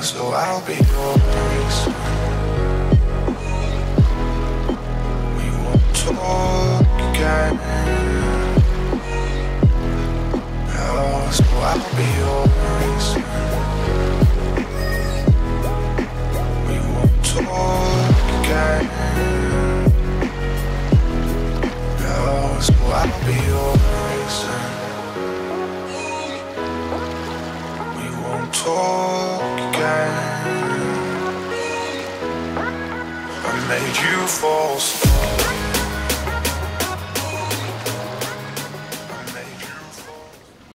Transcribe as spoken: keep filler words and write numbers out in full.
so I'll be yours. We won't talk again. Oh, so I'll be yours. We won't talk again. Oh, so I'll be yours. We won't talk again. I made you fall asleep.